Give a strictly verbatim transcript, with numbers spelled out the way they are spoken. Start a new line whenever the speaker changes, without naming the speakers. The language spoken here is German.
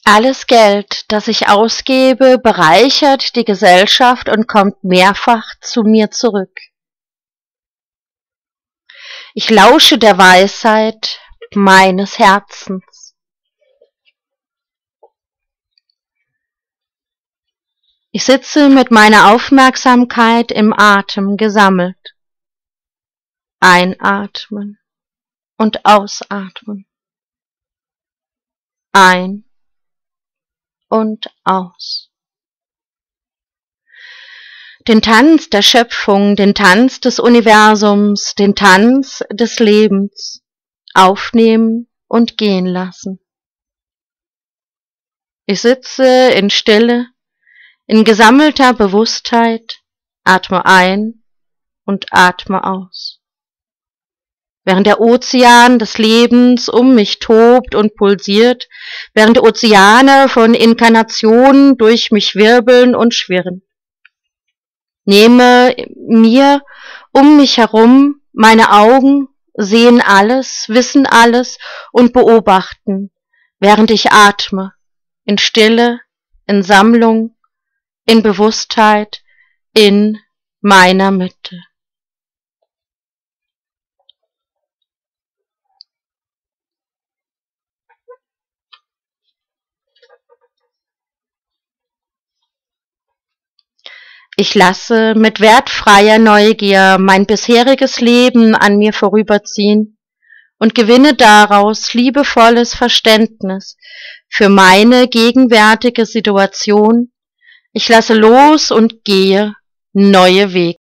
Alles Geld, das ich ausgebe, bereichert die Gesellschaft und kommt mehrfach zu mir zurück. Ich lausche der Weisheit meines Herzens. Ich sitze mit meiner Aufmerksamkeit im Atem gesammelt. Einatmen und ausatmen. Ein und aus. Den Tanz der Schöpfung, den Tanz des Universums, den Tanz des Lebens aufnehmen und gehen lassen. Ich sitze in Stille, in gesammelter Bewusstheit, atme ein und atme aus. Während der Ozean des Lebens um mich tobt und pulsiert, während Ozeane von Inkarnationen durch mich wirbeln und schwirren. Nehme mir um mich herum, meine Augen sehen alles, wissen alles und beobachten, während ich atme, in Stille, in Sammlung, in Bewusstheit, in meiner Mitte. Ich lasse mit wertfreier Neugier mein bisheriges Leben an mir vorüberziehen und gewinne daraus liebevolles Verständnis für meine gegenwärtige Situation. Ich lasse los und gehe neue Wege.